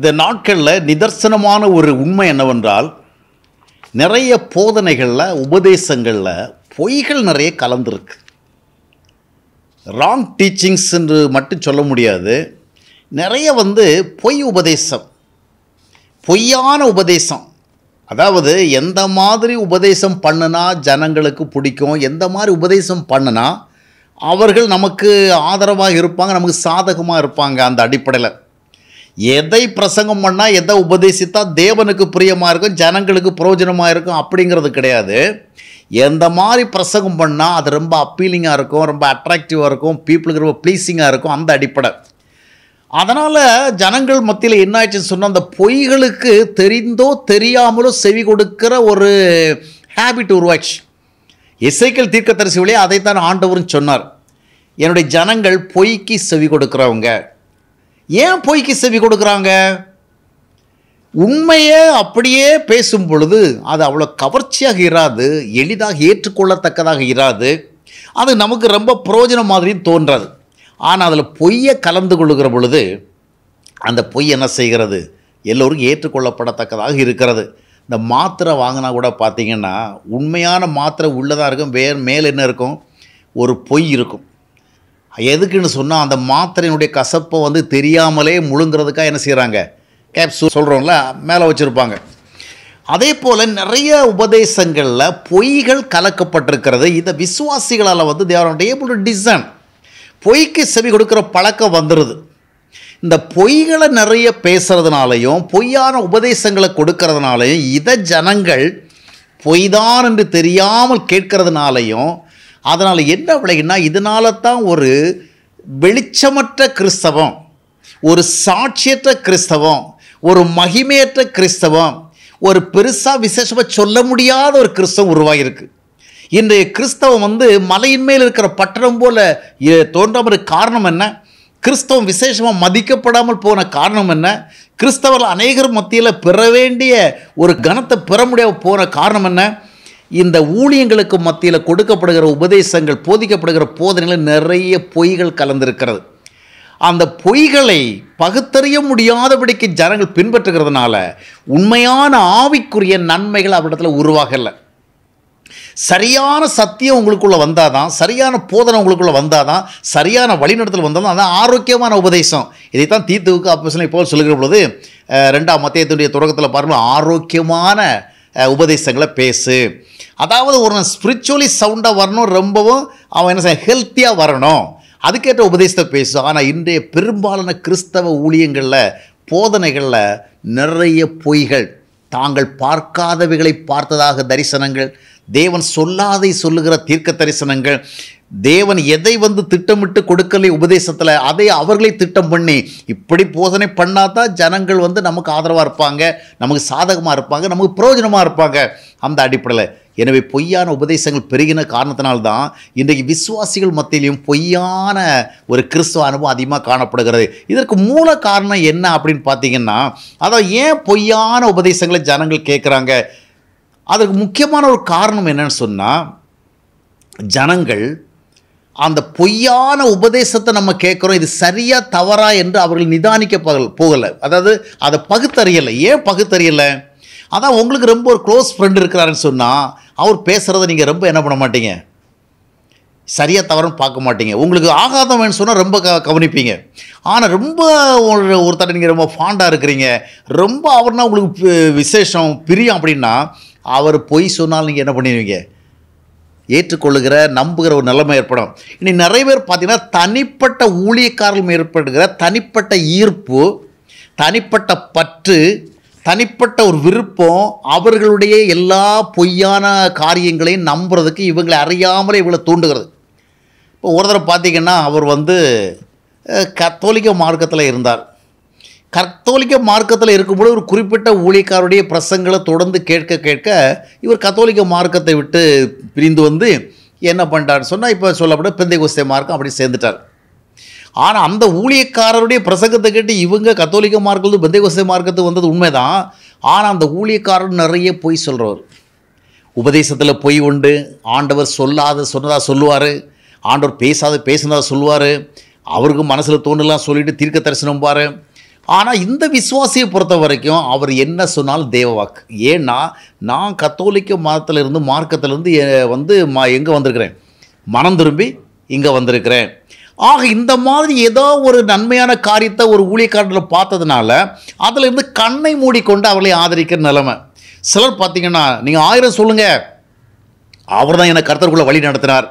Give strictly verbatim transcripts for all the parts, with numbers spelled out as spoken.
இந்த நாட்களில் நிதர்சனமான ஒரு உண்மை என்னவென்றால், நிறைய போதனைகளில் உபதேசங்களில் பொய்கள் நிறைய கலந்துருக்கு. ராங் டீச்சிங்ஸ் என்று மட்டும் சொல்ல முடியாது. நிறைய வந்து பொய் உபதேசம், பொய்யான உபதேசம். அதாவது எந்த மாதிரி உபதேசம் பண்ணுனா ஜனங்களுக்கு பிடிக்கும், எந்த மாதிரி உபதேசம் பண்ணுனா அவர்கள் நமக்கு ஆதரவாக இருப்பாங்க, நமக்கு சாதகமாக இருப்பாங்க. அந்த அடிப்படையில் எதை பிரசங்கம் பண்ணால், எதை உபதேசித்தா தேவனுக்கு பிரியமாக இருக்கும், ஜனங்களுக்கு பிரயோஜனமாக இருக்கும் அப்படிங்கிறது கிடையாது. எந்த மாதிரி பிரசங்கம் பண்ணால் அது ரொம்ப அப்பீலிங்காக இருக்கும், ரொம்ப அட்ராக்டிவாக இருக்கும், பீப்புளுக்கு ரொம்ப ப்ளீஸிங்காக இருக்கும், அந்த அடிப்படை. அதனால் ஜனங்கள் மத்தியில் என்ன ஆயிடுச்சுன்னு சொன்னால், அந்த பொய்களுக்கு தெரிந்தோ தெரியாமலோ செவி கொடுக்கிற ஒரு ஹேபிட் உருவாச்சு. எசேக்கியேல் தீர்க்கதரிசி வழியே அதைத்தான் ஆண்டவரும் சொன்னார். என்னுடைய ஜனங்கள் பொய்க்கு செவி கொடுக்குறவங்க. ஏன் பொய்க்கு செவி கொடுக்குறாங்க? உண்மையை அப்படியே பேசும் பொழுது அது அவ்வளோ கவர்ச்சியாக இராது, எளிதாக ஏற்றுக்கொள்ளத்தக்கதாக இராது, அது நமக்கு ரொம்ப பிரயோஜனம் மாதிரி தோன்றாது. ஆனால் அதில் பொய்யை கலந்து கொள்ளுகிற பொழுது அந்த பொய் என்ன செய்கிறது? எல்லோருக்கும் ஏற்றுக்கொள்ளப்படத்தக்கதாக இருக்கிறது. இந்த மாத்திரை வாங்கினா கூட பார்த்திங்கன்னா, உண்மையான மாத்திரை உள்ளதாக இருக்கும், வே மேலே என்ன இருக்கும்? ஒரு பொய் இருக்கும். எதுக்குன்னு சொன்னால், அந்த மாத்திரையினுடைய கசப்பை வந்து தெரியாமலே முழுங்கிறதுக்காக என்ன செய்கிறாங்க? கேப்சூல் சொல்கிறோம்ல, மேலே வச்சுருப்பாங்க. அதே போல் நிறைய உபதேசங்களில் பொய்கள் கலக்கப்பட்டிருக்கிறது. இதை விசுவாசிகளால் வந்து they are not able to discern. பொய்க்கு செவி கொடுக்குற பழக்கம் வந்துடுது. இந்த பொய்களை நிறைய பேசுகிறதுனாலையும் பொய்யான உபதேசங்களை கொடுக்கறதுனாலையும் இதை ஜனங்கள் பொய்தான் என்று தெரியாமல் கேட்கறதுனாலையும் அதனால் என்ன விளையுன்னா, இதனால தான் ஒரு வெளிச்சமற்ற கிறிஸ்தவம், ஒரு சாட்சியற்ற கிறிஸ்தவம், ஒரு மகிமையற்ற கிறிஸ்தவம், ஒரு பெருசாக விசேஷமாக சொல்ல முடியாத ஒரு கிறிஸ்தவம் உருவாகியிருக்கு. இன்றைய கிறிஸ்தவம் வந்து மலையின் மேல் இருக்கிற பட்டணம் போல தோன்றாமல் காரணம் என்ன? கிறிஸ்தவம் விசேஷமாக மதிக்கப்படாமல் போன காரணம் என்ன? கிறிஸ்தவர்கள் அநேகர் மத்தியில் பெற வேண்டிய ஒரு கனத்தை பெற முடியாமல் போன காரணம் என்ன? இந்த ஊழியங்களுக்கு மத்தியில் கொடுக்கப்படுகிற உபதேசங்கள், போதிக்கப்படுகிற போதனைகள் நிறைய பொய்கள் கலந்திருக்கிறது. அந்த பொய்களை பகுத்தறிய முடியாதபடிக்கு ஜனங்கள் பின்பற்றுகிறதுனால உண்மையான ஆவிக்குரிய நன்மைகள் அவரிடத்தில் உருவாகலை. சரியான சத்தியம் உங்களுக்குள்ளே வந்தால் தான், சரியான போதனை உங்களுக்குள்ளே வந்தால் தான், சரியான வழிநடத்தல் வந்தால் தான், அதான் ஆரோக்கியமான உபதேசம். இதைத்தான் தீத்துவுக்கு அப்போஸ்தலன் இப்போ சொல்லுகிற பொழுது ரெண்டாம் மத்தேயுடைய தொடக்கத்தில் பாருங்கள், ஆரோக்கியமான உபதேசங்களை பேசு. அதாவது ஒரு ஸ்பிரிச்சுவலி சவுண்டாக வரணும், ரொம்பவும் அவன் என்ன செய்ய ஹெல்த்தியாக வரணும், அதுக்கேற்ற உபதேசத்தை பேசு. ஆனால் இன்றைய பெரும்பாலான கிறிஸ்தவ ஊழியங்களில் போதனைகளில் நிறைய பொய்கள், தாங்கள் பார்க்காதவைகளை பார்த்ததாக தரிசனங்கள், தேவன் சொல்லாதை சொல்லுகிற தீர்க்க தரிசனங்கள், தேவன் எதை வந்து திட்டமிட்டு கொடுக்கலை உபதேசத்தில் அதை அவர்களே திட்டம் பண்ணி இப்படி போதனை பண்ணாதான் ஜனங்கள் வந்து நமக்கு ஆதரவாக இருப்பாங்க, நமக்கு சாதகமாக இருப்பாங்க, நமக்கு பிரயோஜனமாக இருப்பாங்க, அந்த அடிப்படையில். எனவே பொய்யான உபதேசங்கள் பெருகின காரணத்தினால்தான் இன்றைக்கு விசுவாசிகள் மத்தியிலையும் பொய்யான ஒரு கிறிஸ்துவ அனுபவம் அதிகமாக காணப்படுகிறது. இதற்கு மூல காரணம் என்ன அப்படின்னு பார்த்தீங்கன்னா, அதாவது ஏன் பொய்யான உபதேசங்களை ஜனங்கள் கேட்குறாங்க? அதற்கு முக்கியமான ஒரு காரணம் என்னன்னு சொன்னால், ஜனங்கள் அந்த பொய்யான உபதேசத்தை நம்ம கேட்குறோம், இது சரியா தவறா என்று அவர்கள் நிதானிக்க போகலை. அதாவது அதை பகுத்தறியலை. ஏன் பகுத்தறியலை? அதான் உங்களுக்கு ரொம்ப ஒரு க்ளோஸ் ஃப்ரெண்ட் இருக்கிறாருன்னு சொன்னால் அவர் பேசுகிறத நீங்கள் ரொம்ப என்ன பண்ண மாட்டீங்க, சரியாக தவறுன்னு பார்க்க மாட்டீங்க. உங்களுக்கு ஆகாதம் வேணும்னு சொன்னால் ரொம்ப க கவனிப்பீங்க. ஆனால் ரொம்ப ஒரு ஒருத்தர் நீங்கள் ரொம்ப ஃபாண்டாக இருக்கிறீங்க, ரொம்ப அவர்னா உங்களுக்கு விசேஷம் பிரியம் அப்படின்னா அவர் பொய் சொன்னால் நீங்கள் என்ன பண்ணிடுவீங்க? ஏற்றுக்கொள்ளுகிற நம்புகிற ஒரு நிலைமை ஏற்படும். இன்னைக்கு நிறைய பேர் பார்த்தீங்கன்னா தனிப்பட்ட ஊழியக்காரர்கள் ஏற்படுகிற தனிப்பட்ட ஈர்ப்பு, தனிப்பட்ட பற்று, தனிப்பட்ட ஒரு விருப்பம் அவர்களுடைய எல்லா பொய்யான காரியங்களையும் நம்புறதுக்கு இவங்களை அறியாமலே இவங்களை தூண்டுகிறது. இப்போ ஒரு தடவை பார்த்தீங்கன்னா, அவர் வந்து கத்தோலிக்க மார்க்கத்தில் இருந்தார். கத்தோலிக்க மார்க்கத்தில் இருக்கும்போது ஒரு குறிப்பிட்ட ஊழியக்காரருடைய பிரசங்களை தொடர்ந்து கேட்க கேட்க இவர் கத்தோலிக்க மார்க்கத்தை விட்டு பிரிந்து வந்து என்ன பண்ணிட்டார்னு சொன்னால், இப்போ சொல்லப்பட பெந்தைகோஸ்தே மார்க்கம் அப்படி சேர்ந்துட்டார். ஆனால் அந்த ஊழியக்காரருடைய பிரசங்கத்தை கேட்டு இவங்க கத்தோலிக்க மார்க்கத்து பெந்தைகோஸ்தே மார்க்கத்துக்கு வந்தது உண்மைதான். ஆனால் அந்த ஊழியக்காரர் நிறைய பொய் சொல்கிறவர். உபதேசத்தில் பொய் உண்டு. ஆண்டவர் சொல்லாத சொன்னதாக சொல்லுவார், ஆண்டவர் பேசாத பேசினதாக சொல்லுவார், அவருக்கு மனசில் தோணலாம் சொல்லிவிட்டு தீர்க்க தரிசனம் பாரு. ஆனால் இந்த விசுவாசியை பொறுத்த வரைக்கும் அவர் என்ன சொன்னாலும் தேவ வாக்கு. ஏன்னா நான் கத்தோலிக்க மதத்திலிருந்து மார்க்கத்திலிருந்து வந்து மா எங்கே வந்திருக்கிறேன், மனம் திரும்பி இங்கே வந்திருக்கிறேன். ஆக இந்த மாதிரி ஏதோ ஒரு நன்மையான காரியத்தை ஒரு ஊழியக்காரத்தில் பார்த்ததுனால அதில் இருந்து கண்ணை மூடிக்கொண்டு அவர்களை ஆதரிக்கிற நிலைமை. சிலர் பார்த்தீங்கன்னா நீங்கள் ஆயிரம் சொல்லுங்கள், அவர் தான் என்னை கர்த்தருக்குள்ளே வழி நடத்தினார்,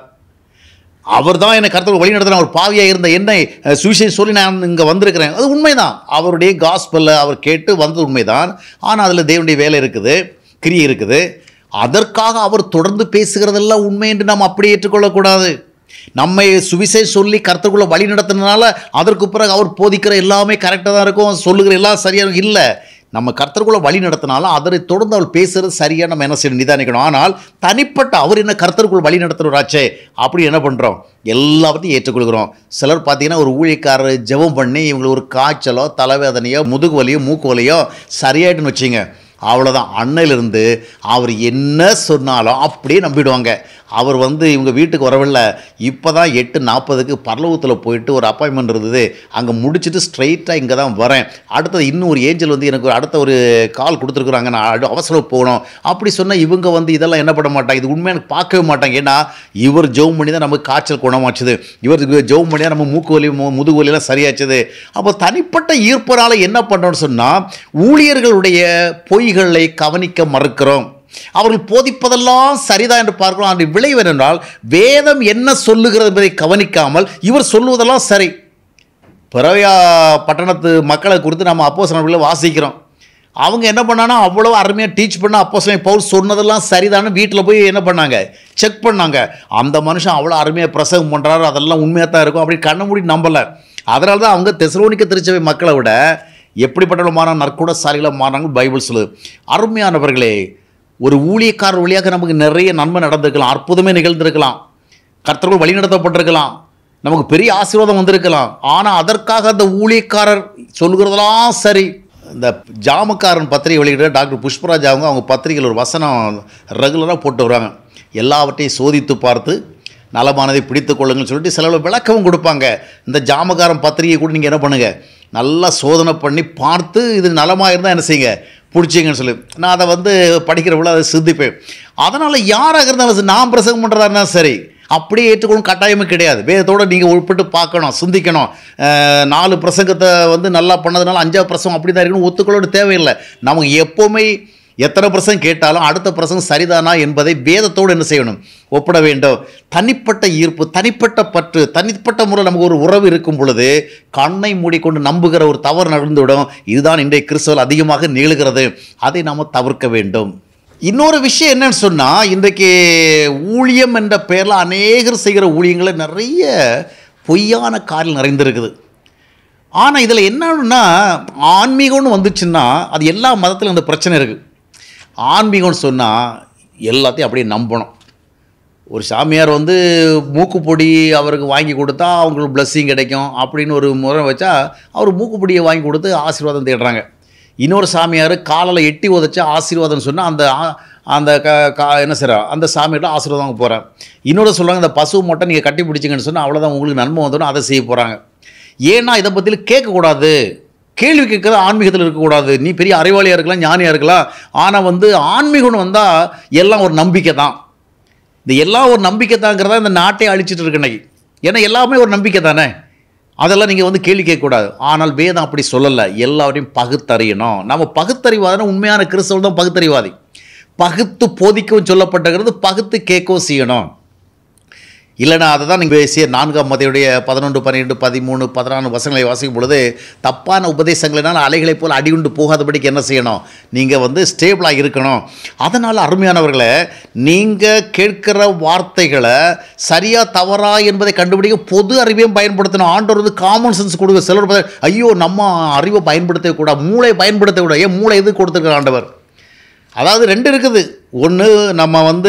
அவர் தான் என்னை கர்த்தருக்கு வழி நடத்தினார், அவர் பாவியாக இருந்த என்னை சுவிசேஷம் சொல்லி நான் இங்கே வந்திருக்கிறேன். அது உண்மைதான், அவருடைய காஸ்பலில் அவர் கேட்டு வந்தது உண்மைதான். ஆனால் அதில் தேவனுடைய வேலை இருக்குது, கிரியை இருக்குது. அதற்காக அவர் தொடர்ந்து பேசுகிறதெல்லாம் உண்மை என்று நாம் அப்படியே ஏற்றுக்கொள்ளக்கூடாது. நம்மை சுவிசேஷம் சொல்லி கர்த்தருக்குள்ளே வழி நடத்தினால அதற்கு பிறகு அவர் போதிக்கிற எல்லாமே கரெக்டாக தான் இருக்கும், சொல்லுகிற எல்லாம் சரியாக இல்லை. நம்ம கர்த்தருக்குள்ளே வழி நடத்தினாலும் அதனை தொடர்ந்து அவள் பேசுகிறது சரியாக நம்ம என்ன செய்யணும், நிதானிக்கணும். ஆனால் தனிப்பட்ட அவர் என்ன கர்த்தருக்குள் வழி நடத்துகிறாச்சே அப்படி என்ன பண்ணுறோம், எல்லாத்தையும் ஏற்றுக்கொள்கிறோம். சிலர் பார்த்தீங்கன்னா ஒரு ஊழியக்காரர் ஜெபம் பண்ணி இவங்களுக்கு ஒரு காய்ச்சலோ தலைவேதனையோ முதுகு வலியோ மூக்கு வலியோ சரியாயிட்டுன்னு வச்சுங்க, அவ்வளோதான். அன்னையிலிருந்து அவர் என்ன சொன்னாலும் அப்படியே நம்பிடுவாங்க. அவர் வந்து இவங்க வீட்டுக்கு வரவில்லை, இப்போ தான் எட்டு நாற்பதுக்கு பரலோகத்தில் போயிட்டு ஒரு அப்பாயின்மெண்ட் இருந்தது, அங்கே முடிச்சுட்டு ஸ்ட்ரைட்டாக இங்கே தான் வரேன், அடுத்தது இன்னும் ஒரு ஏஞ்சல் வந்து எனக்கு அடுத்த ஒரு கால் கொடுத்துருக்குறாங்க, நான் அவசரம் போகணும் அப்படி சொன்னால் இவங்க வந்து இதெல்லாம் என்ன பண்ண மாட்டாங்க, இது உண்மையாக எனக்கு பார்க்கவே மாட்டாங்க. ஏன்னா இவர் ஜெபம் பண்ணி தான் நமக்கு காய்ச்சல் குணமாச்சுது, இவர் ஜெபம் பண்ணி தான் நம்ம மூக்கு வலி முதுகு வலியெல்லாம் சரியாச்சுது. அப்போ தனிப்பட்ட ஈர்ப்பனால் என்ன பண்ணுறோன்னு சொன்னால் ஊழியர்களுடைய பொய்களை கவனிக்க மறுக்கிறோம். அவர்கள் போதிப்பதெல்லாம் சரிதான் என்று பார்க்கிறோம். அந்த விளைவு என்னென்றால் வேதம் என்ன சொல்லுகிறது என்பதை கவனிக்காமல் இவர் சொல்லுவதெல்லாம் சரி. பிறவையா பட்டணத்து மக்களை குறித்து நம்ம அப்போஸ்தலர்களை வாசிக்கிறோம். அவங்க என்ன பண்ணானா அவ்வளோ அருமையாக டீச் பண்ண அப்போஸ்தலன் பவுல் சொன்னதெல்லாம் சரிதான்னு வீட்டில் போய் என்ன பண்ணாங்க, செக் பண்ணாங்க. அந்த மனுஷன் அவ்வளோ அருமையாக பிரசங்கம் பண்ணுறாரு, அதெல்லாம் உண்மையாக தான் இருக்கும் அப்படி கண்ண மூடி நம்பலை. அதனால தான் அவங்க தெசலோனிக்க திருச்சபை மக்களை விட எப்படிப்பட்ட மாறாங்க, நற்குணசாலிகளாக மாறாங்க பைபிள் சொல்லுது. அருமையானவர்களே, ஒரு ஊழியக்காரர் வழியாக நமக்கு நிறைய நன்மை நடந்திருக்கலாம், அற்புதமே நிகழ்ந்திருக்கலாம், கர்த்தர்கள் வழி நடத்தப்பட்டிருக்கலாம், நமக்கு பெரிய ஆசீர்வாதம் வந்திருக்கலாம். ஆனால் அதற்காக அந்த ஊழியக்காரர் சொல்லுகிறதெல்லாம் சரி. இந்த ஜாமக்காரன் பத்திரிகை வெளியிட டாக்டர் புஷ்பராஜ் அவங்க அவங்க பத்திரிகையில் ஒரு வசனம் ரெகுலராக போட்டு வராங்க. எல்லாவற்றையும் சோதித்து பார்த்து நலமானதை பிடித்து கொள்ளுங்கன்னு சொல்லிட்டு சில விளக்கமும் கொடுப்பாங்க. இந்த ஜாமக்காரன் பத்திரிகை கூட நீங்கள் என்ன பண்ணுங்கள், நல்லா சோதனை பண்ணி பார்த்து இது நலமாக இருந்தால் என்ன செய்யுங்க, பிடிச்சிங்கன்னு சொல்லி நான் அதை வந்து படிக்கிறவங்கள அதை சிந்திப்பேன். அதனால் யாராக இருந்தாலும் நான் பிரசங்கம் பண்ணுறதா இருந்தால் சரி அப்படியே ஏற்றுக்கொள்ளும் கட்டாயமே கிடையாது. வேதத்தோடு நீங்கள் உட்பட்டு பார்க்கணும், சிந்திக்கணும். நாலு பிரசங்கத்தை வந்து நல்லா பண்ணதுனால அஞ்சாவது பிரசங்கம் அப்படி தான் இருக்கணும் ஒத்துக்கொள்ளோடு தேவையில்லை. நமக்கு எப்போவுமே எத்தனை பிரசங்கம் கேட்டாலும் அடுத்த பிரசங்கம் சரிதானா என்பதை வேதத்தோடு என்ன செய்யணும், ஒப்பிட வேண்டும். தனிப்பட்ட ஈர்ப்பு, தனிப்பட்ட பற்று, தனிப்பட்ட முறை நமக்கு ஒரு உறவு இருக்கும் பொழுது கண்ணை மூடிக்கொண்டு நம்புகிற ஒரு தவறு நடந்துவிடும். இதுதான் இன்றைய கிறிஸ்தவர்கள் அதிகமாக நிகழ்கிறது. அதை நாம் தவிர்க்க வேண்டும். இன்னொரு விஷயம் என்னன்னு சொன்னால், இன்றைக்கு ஊழியம் என்ற பெயரில் அநேகர் செய்கிற ஊழியங்களில் நிறைய பொய்யான காரியம் நிறைந்திருக்குது. ஆனால் இதில் என்னன்னா ஆன்மீகம்னு வந்துச்சுன்னா அது எல்லா மதத்திலும் இந்த பிரச்சனை இருக்குது. ஆன்மீகம்னு சொன்னால் எல்லாத்தையும் அப்படியே நம்பணும். ஒரு சாமியார் வந்து மூக்குப்பொடி அவருக்கு வாங்கி கொடுத்தா அவங்களுக்கு பிளஸ்ஸிங் கிடைக்கும் அப்படின்னு ஒரு முறை வச்சா அவர் மூக்குப்பொடியை வாங்கி கொடுத்து ஆசீர்வாதம் தேடுறாங்க. இன்னொரு சாமியார் காலில் எட்டி உதச்சா ஆசீர்வாதம்னு சொன்னால் அந்த அந்த க என்ன செய்கிறா அந்த சாமியார்ட்ட ஆசீர்வாதம் வாங்க போகிறேன். இன்னொரு சொல்கிறாங்க இந்த பசு மொட்டை நீங்கள் கட்டி பிடிச்சிங்கன்னு சொன்னால் அவ்வளோதான் உங்களுக்கு நன்மை வந்துடும், அதை செய்ய போகிறாங்க. ஏன்னா இதை பற்றியில் கேட்கக்கூடாது, கேள்வி கேட்குறது ஆன்மீகத்தில் இருக்கக்கூடாது. நீ பெரிய அறிவாளியாக இருக்கலாம், ஞானியாக இருக்கலாம், ஆனால் வந்து ஆன்மீகம்னு வந்தால் எல்லாம் ஒரு நம்பிக்கை தான். இந்த எல்லாம் ஒரு நம்பிக்கை தாங்கிறதா இந்த நாட்டை அழிச்சிட்டு இருக்கு இன்னைக்கு. ஏன்னா எல்லாமே ஒரு நம்பிக்கை தானே, அதெல்லாம் நீங்கள் வந்து கேள்வி கேட்கக்கூடாது. ஆனால் வேதம் அப்படி சொல்லலை, எல்லாரையும் பகுத்தறியணும். நம்ம பகுத்தறிவாதனா உண்மையான கிறிஸ்தவர்கள் தான் பகுத்தறிவாதி. பகுத்து போதிக்கவும் சொல்லப்பட்டிருக்கிறது, பகுத்து கேட்கவும் செய்யணும். இல்லைனா அதை தான் நீங்கள் பேசிய நான்காம் மத்தையுடைய பதினொன்று பன்னிரெண்டு பதிமூணு பதினாலு வசனங்களை வாசிக்கும் பொழுது தப்பான உபதேசங்களினால் அலைகளை போல் அடியுண்டு போகாதபடிக்கு என்ன செய்யணும், நீங்கள் வந்து ஸ்டேபிளாக இருக்கணும். அதனால் அருமையானவர்களை, நீங்கள் கேட்கிற வார்த்தைகளை சரியாக தவறா என்பதை கண்டுபிடிக்க பொது அறிவையும் பயன்படுத்தணும். ஆண்டவர் வந்து காமன் சென்ஸ் கொடுக்க. சிலர் ஐயோ நம்ம அறிவை பயன்படுத்தக்கூடாது, மூளை பயன்படுத்தக்கூடாது. ஏன் மூளை எது கொடுத்துருக்குற ஆண்டவர்? அதாவது ரெண்டு இருக்குது. ஒன்று நம்ம வந்து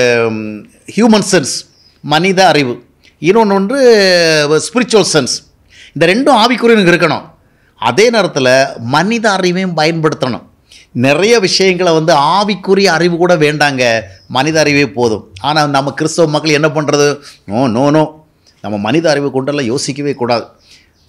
ஹியூமன் சென்ஸ், மனித அறிவு, இன்னொன்று ஒன்று ஸ்பிரிச்சுவல் சென்ஸ். இந்த ரெண்டும் ஆவிக்குரியவனுக்கு இருக்கணும். அதே நேரத்தில் மனித அறிவையும் பயன்படுத்தணும். நிறைய விஷயங்களை வந்து ஆவிக்குரிய அறிவு கூட வேண்டாங்க, மனித அறிவே போதும். ஆனால் நம்ம கிறிஸ்தவ மக்கள் என்ன பண்ணுறது, நோ நோ நோ நம்ம மனித அறிவு கொண்டெல்லாம் யோசிக்கவே கூடாது.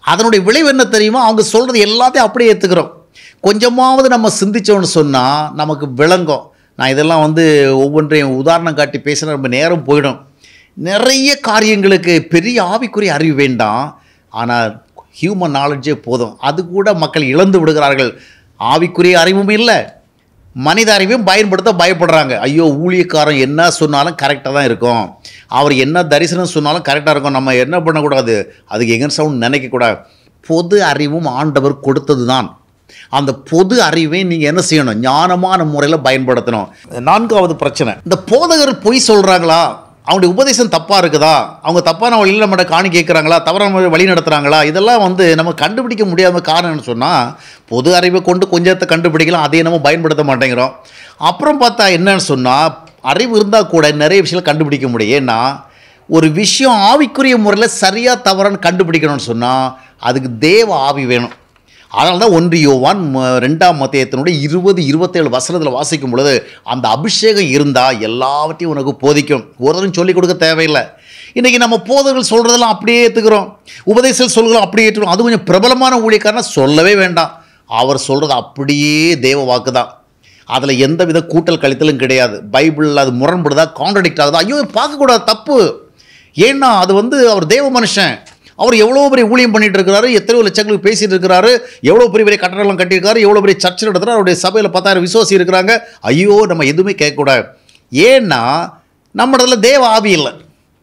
அதனுடைய விளைவு என்ன தெரியுமா? அவங்க சொல்கிறது எல்லாத்தையும் அப்படியே ஏற்றுக்கிறோம். கொஞ்சமாவது நம்ம சிந்திச்சோன்னு சொன்னால் நமக்கு விளங்கும். நான் இதெல்லாம் வந்து ஒவ்வொன்றையும் உதாரணம் காட்டி பேசினா ரொம்ப நேரம் போயிடும். நிறைய காரியங்களுக்கு பெரிய ஆவிக்குரிய அறிவு வேண்டாம், ஆனால் ஹியூமன் நாலேஜே போதும். அது கூட மக்கள் இழந்து விடுகிறார்கள். ஆவிக்குரிய அறிவும் இல்லை, மனித அறிவையும் பயன்படுத்த பயப்படுறாங்க. ஐயோ, ஊழியக்காரன் என்ன சொன்னாலும் கரெக்டாக தான் இருக்கும், அவர் என்ன தரிசனம் சொன்னாலும் கரெக்டாக இருக்கும், நம்ம என்ன பண்ணக்கூடாது, அதுக்கு எங்கே சவுண்ட் நினைக்கக்கூடாது. பொது அறிவும் ஆண்டவர் கொடுத்தது தான். அந்த பொது அறிவை நீங்கள் என்ன செய்யணும்? ஞானமான முறையில் பயன்படுத்தணும். நான்காவது பிரச்சனை, இந்த போதகர் பொய் சொல்கிறாங்களா, அவங்களுடைய உபதேசம் தப்பாக இருக்குதா, அவங்க தப்பான வழியில் நம்மகிட்ட காணி கேட்குறாங்களா, தவறான வழி நடத்துகிறாங்களா, இதெல்லாம் வந்து நம்ம கண்டுபிடிக்க முடியாத காரணம்னு சொன்னால் பொது அறிவை கொண்டு கொஞ்சத்தை கண்டுபிடிக்கலாம், அதையே நம்ம பயன்படுத்த மாட்டேங்கிறோம். அப்புறம் பார்த்தா என்னன்னு சொன்னால் அறிவு இருந்தால் கூட நிறைய விஷயங்களை கண்டுபிடிக்க முடியும். ஏன்னா ஒரு விஷயம் ஆவிக்குரிய முறையில் சரியாக தவறான்னு கண்டுபிடிக்கணும்னு சொன்னால் அதுக்கு தேவ ஆவி வேணும். அதனால தான் ஒன்று யோவான் ரெண்டாம் மத்தேயத்தினுடைய இருபது இருபத்தேழு வசனத்தில் வாசிக்கும் பொழுது அந்த அபிஷேகம் இருந்தால் எல்லாவற்றையும் உனக்கு போதிக்கும். ஒருத்தரும் சொல்லிக் கொடுக்க தேவையில்லை. இன்றைக்கி நம்ம போதர்கள் சொல்கிறதெல்லாம் அப்படியே ஏற்றுக்கிறோம், உபதேசம் சொல்கிறோம் அப்படியே ஏற்றுக்கிறோம். அது கொஞ்சம் பிரபலமான ஊழியக்காரனா சொல்லவே வேண்டாம், அவர் சொல்கிறது அப்படியே தேவ வாக்கு தான். அதில் எந்த வித கூட்டல் கழித்தலும் கிடையாது. பைபிளில் அது முரண்படுதா, கான்ட்ரடிக்ட் ஆகுதா, ஐயோ பார்க்கக்கூடாது, தப்பு. ஏன்னா அது வந்து அவர் தேவ மனுஷன், அவர் எவ்வளோ பெரிய ஊழியம் பண்ணிட்டு இருக்கிறாரு, எத்தனையோ லட்சங்களுக்கு பேசிட்டு இருக்கிறாரு, எவ்வளோ பெரிய பெரிய கட்டடம்லாம் கட்டியிருக்காரு, எவ்வளோ பெரிய சர்ச்சில் நடத்துகிறார், அவருடைய சபையில் பத்தாயிரம் விசுவாசி இருக்கிறாங்க. ஐயோ, நம்ம எதுவுமே கேட்கக்கூடாது. ஏன்னா நம்ம இடத்துல தேவ ஆவி இல்லை.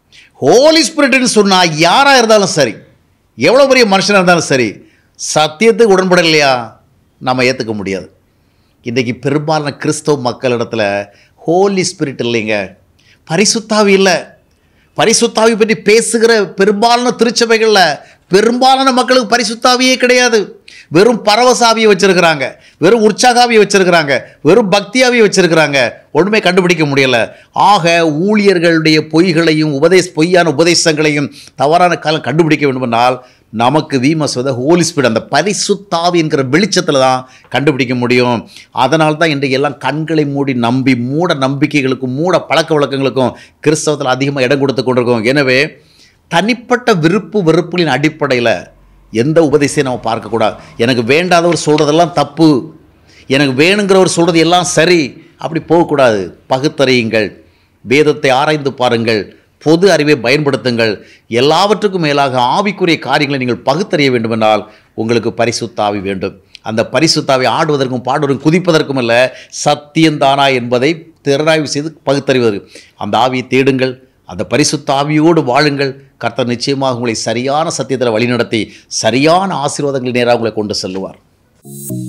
ஹோலி ஸ்பிரிட்னு சொன்னால் யாராக இருந்தாலும் சரி, எவ்வளோ பெரிய மனுஷனாக இருந்தாலும் சரி, சத்தியத்துக்கு உடன்படலையா நம்ம ஏற்றுக்க முடியாது. இன்றைக்கி பெரும்பாலான கிறிஸ்தவ மக்களிடத்தில் ஹோலி ஸ்பிரிட் இல்லைங்க, பரிசுத்தாவி இல்லை. பரிசுத்தாவி பற்றி பேசுகிற பெரும்பாலான திருச்சபைகளில் பெரும்பாலான மக்களுக்கு பரிசுத்தாவியே கிடையாது. வெறும் பரவசாவியை வச்சுருக்கிறாங்க, வெறும் உற்சாகாவியை வச்சுருக்கிறாங்க, வெறும் பக்தியாவியை வச்சுருக்கிறாங்க. ஒன்றுமே கண்டுபிடிக்க முடியலை. ஆக ஊழியர்களுடைய பொய்களையும் உபதேச பொய்யான உபதேசங்களையும் தவறான காலம் கண்டுபிடிக்க வேண்டுமென்றால் நமக்கு we must have the holy spirit, அந்த பரிசுத்தாவி என்கிற வெளிச்சத்தில் தான் கண்டுபிடிக்க முடியும். அதனால தான் இன்றைக்கு எல்லாம் கண்களை மூடி நம்பி மூட நம்பிக்கைகளுக்கும் மூட பழக்க வழக்கங்களுக்கும் கிறிஸ்தவத்தில் அதிகமாக இடம் கொடுத்து கொண்டிருக்கோம். எனவே தனிப்பட்ட விருப்பு வெறுப்புகளின் அடிப்படையில் எந்த உபதேசத்தையும் நம்ம பார்க்கக்கூடாது. எனக்கு வேண்டாதவர் சொல்கிறதெல்லாம் தப்பு, எனக்கு வேணுங்கிறவர் சொல்கிறது எல்லாம் சரி, அப்படி போகக்கூடாது. பகுத்தறியுங்கள், வேதத்தை ஆராய்ந்து பாருங்கள், பொது அறிவை பயன்படுத்துங்கள். எல்லாவற்றுக்கும் மேலாக ஆவிக்குரிய காரியங்களை நீங்கள் பகுத்தறிய வேண்டுமென்றால் உங்களுக்கு பரிசுத்தாவி வேண்டும். அந்த பரிசுத்தாவி ஆடுவதற்கும் பாடுவதற்கும் குதிப்பதற்கும் இல்லை, சத்தியந்தானா என்பதை திறனாய்வு செய்து பகுத்தறிவது. அந்த ஆவியை தேடுங்கள், அந்த பரிசுத்தாவியோடு வாழுங்கள். கர்த்தர் நிச்சயமாக உங்களை சரியான சத்தியத்தில் வழிநடத்தி சரியான ஆசீர்வாதங்கள் நேராக உங்களை கொண்டு செல்லுவார்.